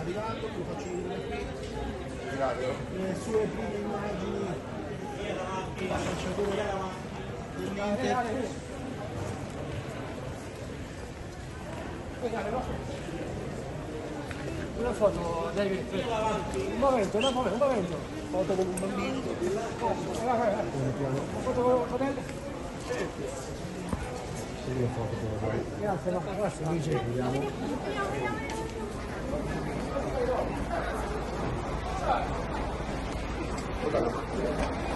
arrivato, te lo faccio vedere qui. Grazie. Le sue prime immagini da calciatore dell'Inter. Una foto, David, un momento, un momento. Foto con un bambino. Foto con lei? Sì, le foto con voi. Grazie, no, grazie. Noi ci vediamo. Guarda.